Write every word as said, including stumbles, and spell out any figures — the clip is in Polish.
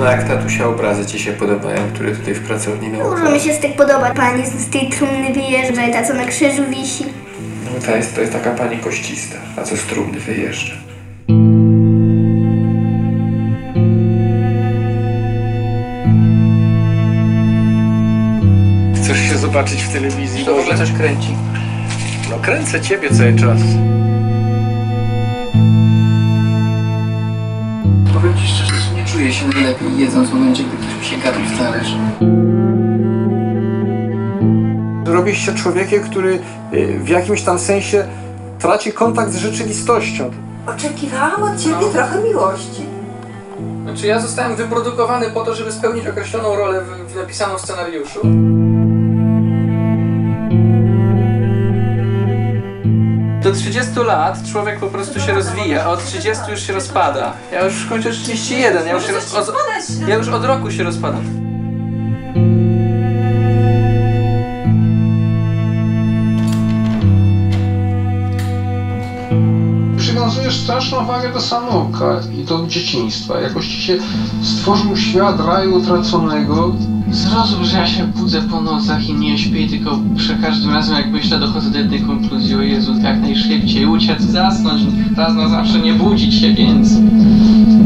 No jak tatusia obrazy ci się podobają, które tutaj w pracowni naukowej? Dużo mi się z tych podoba. Pani z tej trumny wyjeżdża i ta co na krzyżu wisi. No to jest, to jest taka pani koścista, a co z trumny wyjeżdża. Chcesz się zobaczyć w telewizji? To w ogóle coś kręci. No kręcę ciebie cały czas. Powiem ci szczerze, że nie czuję się najlepiej jedząc w momencie, gdy ktoś mi się gadał w talerz. Robisz się człowiekiem, który w jakimś tam sensie traci kontakt z rzeczywistością. Oczekiwałam od ciebie no. trochę miłości. Znaczy ja zostałem wyprodukowany po to, żeby spełnić określoną rolę w, w napisanym scenariuszu. Do trzydziestu lat człowiek po prostu się rozwija, a od trzydziestu już się rozpada. Ja już kończę trzydzieści jeden, ja już, się roz, od, ja już od roku się rozpadam. Przywiązujesz straszną wagę do samouka i do dzieciństwa. Jakoś ci się stworzył świat raju utraconego. Zrozum, że ja się budzę po nocach i nie śpię, tylko przy każdym razem jak myślę dochodzę do jednej konkluzji: o Jezu, jak najszybciej uciec, zasnąć, raz na zawsze nie budzić się, więc